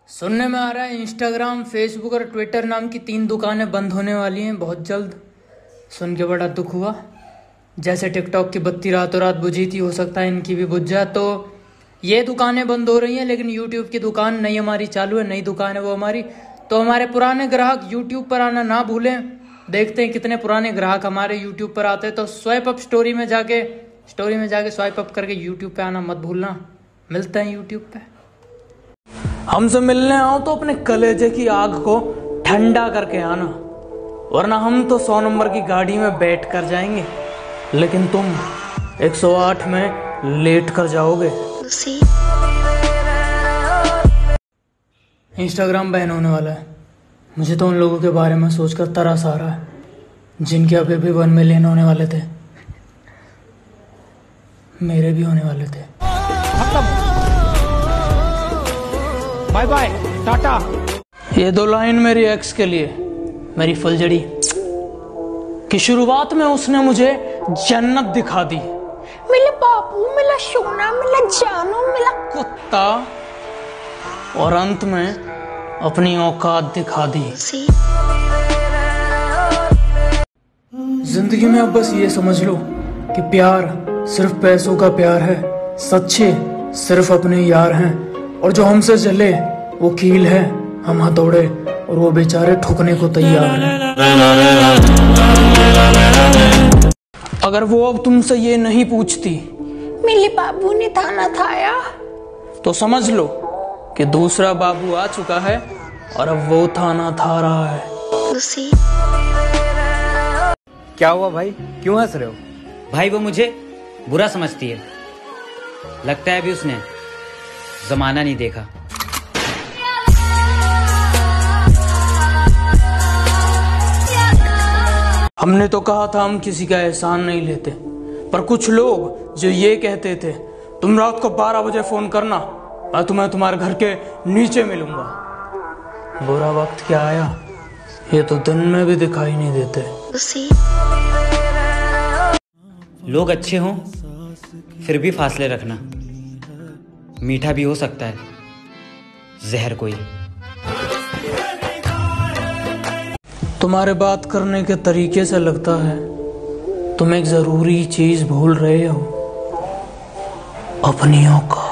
सुनने में आ रहा है इंस्टाग्राम, फेसबुक और ट्विटर नाम की 3 दुकानें बंद होने वाली हैं बहुत जल्द। सुन के बड़ा दुख हुआ। जैसे टिकटॉक की बत्ती रातों रात बुझी थी, हो सकता है इनकी भी बुझ जाए। तो ये दुकानें बंद हो रही हैं, लेकिन यूट्यूब की दुकान नई हमारी चालू है। नई दुकान है वो हमारी। तो हमारे पुराने ग्राहक यूट्यूब पर आना ना भूलें। देखते हैं कितने पुराने ग्राहक हमारे यूट्यूब पर आते हैं। तो स्वाइप अप स्टोरी में जाके स्वाइप अप करके यूट्यूब पे आना मत भूलना। मिलते हैं यूट्यूब पे। हमसे मिलने आओ तो अपने कलेजे की आग को ठंडा करके आना, वरना हम तो 100 नंबर की गाड़ी में बैठ कर जाएंगे, लेकिन तुम 108 में लेट कर जाओगे। इंस्टाग्राम बैन होने वाला है। मुझे तो उन लोगों के बारे में सोचकर तरस आ रहा है जिनके अभी भी 1 मिलियन होने वाले थे। मेरे भी होने वाले थे। Bye bye, tata. ये 2 लाइन मेरी एक्स के लिए, मेरी फुलझड़ी कि शुरुआत में उसने मुझे जन्नत दिखा दी। मेरा बाबू, मेरा सोना, मेरा जानू, मेरा कुत्ता, और अंत में अपनी औकात दिखा दी। जिंदगी में अब बस ये समझ लो कि प्यार सिर्फ पैसों का प्यार है, सच्चे सिर्फ अपने यार हैं, और जो हमसे चले वो कील है, हम हथौड़े, और वो बेचारे ठुकने को तैयार हैं। अगर वो अब तुमसे ये नहीं पूछती मेरे बाबू ने थाना थाया, तो समझ लो कि दूसरा बाबू आ चुका है और अब वो थाना था रहा है। क्या हुआ भाई, क्यों हंस रहे हो? भाई वो मुझे बुरा समझती है, लगता है अभी उसने जमाना नहीं देखा। हमने तो कहा था हम किसी का एहसान नहीं लेते, पर कुछ लोग जो ये कहते थे तुम रात को 12 बजे फोन करना, मैं तुम्हें तुम्हारे घर के नीचे मिलूंगा। बुरा वक्त क्या आया, ये तो दिन में भी दिखाई नहीं देते। लोग अच्छे हों फिर भी फासले रखना, मीठा भी हो सकता है जहर कोई। तुम्हारे बात करने के तरीके से लगता है तुम एक जरूरी चीज भूल रहे हो, अपनी औकात।